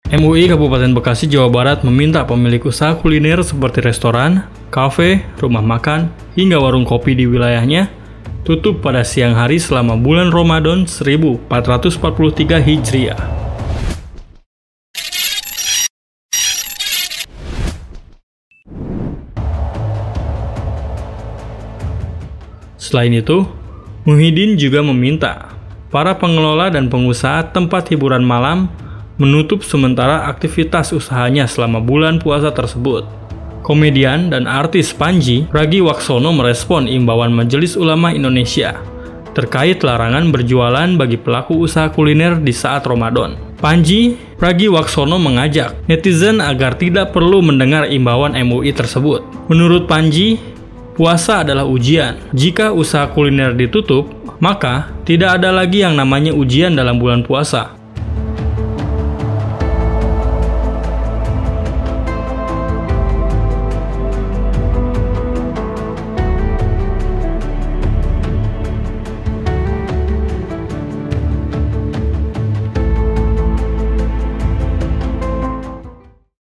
MUI Kabupaten Bekasi, Jawa Barat meminta pemilik usaha kuliner seperti restoran, kafe, rumah makan, hingga warung kopi di wilayahnya tutup pada siang hari selama bulan Ramadan 1443 Hijriah. Selain itu, Muhyiddin juga meminta para pengelola dan pengusaha tempat hiburan malam menutup sementara aktivitas usahanya selama bulan puasa tersebut. Komedian dan artis Panji Pragiwaksono merespon imbauan Majelis Ulama Indonesia terkait larangan berjualan bagi pelaku usaha kuliner di saat Ramadan. Panji Pragiwaksono mengajak netizen agar tidak perlu mendengar imbauan MUI tersebut. Menurut Panji, puasa adalah ujian. Jika usaha kuliner ditutup, maka tidak ada lagi yang namanya ujian dalam bulan puasa.